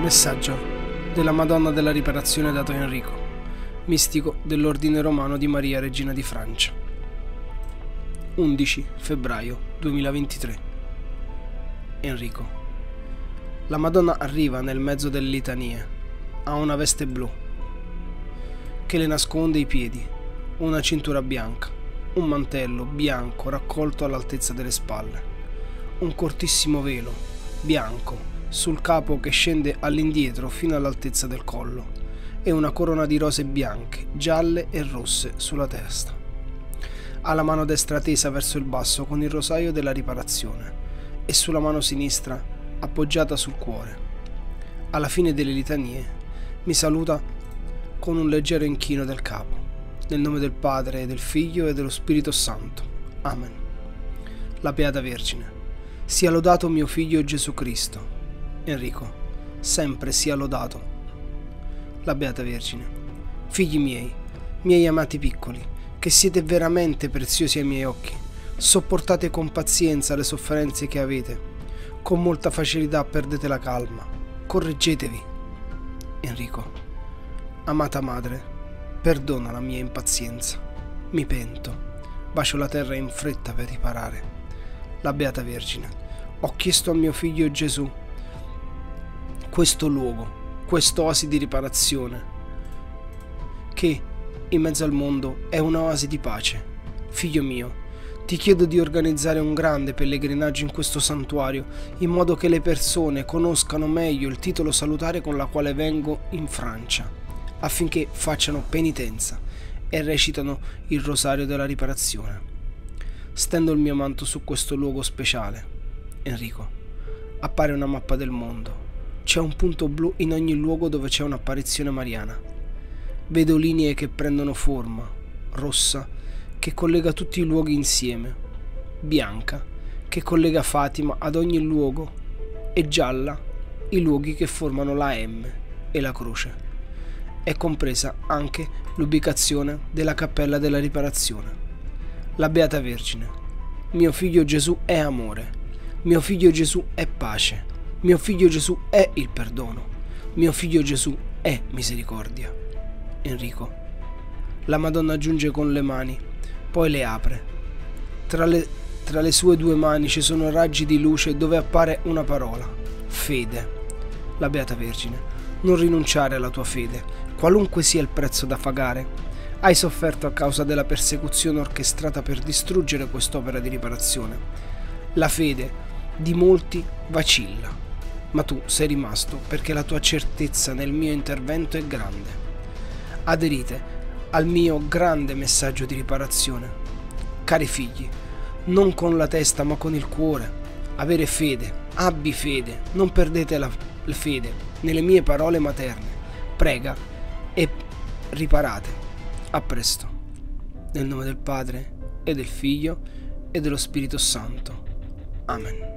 Messaggio della Madonna della Riparazione dato a Enrico, mistico dell'Ordine Romano di Maria Regina di Francia. 11 febbraio 2023. Enrico. La Madonna arriva nel mezzo delle litanie. Ha una veste blu che le nasconde i piedi, una cintura bianca, un mantello bianco raccolto all'altezza delle spalle, un cortissimo velo bianco sul capo che scende all'indietro fino all'altezza del collo e una corona di rose bianche, gialle e rosse sulla testa. Ha la mano destra tesa verso il basso con il rosario della riparazione e sulla mano sinistra appoggiata sul cuore. Alla fine delle litanie mi saluta con un leggero inchino del capo. Nel nome del Padre, e del Figlio e dello Spirito Santo. Amen. La Beata Vergine. Sia lodato mio Figlio Gesù Cristo. Enrico. Sempre sia lodato. La Beata Vergine. Figli miei amati piccoli, che siete veramente preziosi ai miei occhi, sopportate con pazienza le sofferenze che avete. Con molta facilità perdete la calma. Correggetevi. Enrico. Amata madre, perdona la mia impazienza. Mi pento. Bacio la terra in fretta per riparare. La Beata Vergine. Ho chiesto a mio Figlio Gesù questo luogo, quest'oasi di riparazione, che in mezzo al mondo è un'oasi di pace. Figlio mio, ti chiedo di organizzare un grande pellegrinaggio in questo santuario, in modo che le persone conoscano meglio il titolo salutare con la quale vengo in Francia, affinché facciano penitenza e recitano il rosario della riparazione. Stendo il mio manto su questo luogo speciale. Enrico. Appare una mappa del mondo. C'è un punto blu in ogni luogo dove c'è un'apparizione mariana. Vedo linee che prendono forma, rossa, che collega tutti i luoghi insieme, bianca, che collega Fatima ad ogni luogo, e gialla, i luoghi che formano la M e la croce. È compresa anche l'ubicazione della cappella della riparazione. La Beata Vergine. Mio Figlio Gesù è amore. Mio Figlio Gesù è pace. Mio Figlio Gesù è il perdono. Mio Figlio Gesù è misericordia. Enrico. La Madonna giunge con le mani, poi le apre. Tra le sue due mani ci sono raggi di luce dove appare una parola. Fede. La Beata Vergine. Non rinunciare alla tua fede, qualunque sia il prezzo da pagare. Hai sofferto a causa della persecuzione orchestrata per distruggere quest'opera di riparazione. La fede di molti vacilla, ma tu sei rimasto perché la tua certezza nel mio intervento è grande. Aderite al mio grande messaggio di riparazione. Cari figli, non con la testa ma con il cuore. Avere fede, abbi fede, non perdete la fede nelle mie parole materne. Prega e riparate. A presto. Nel nome del Padre, e del Figlio, e dello Spirito Santo. Amen.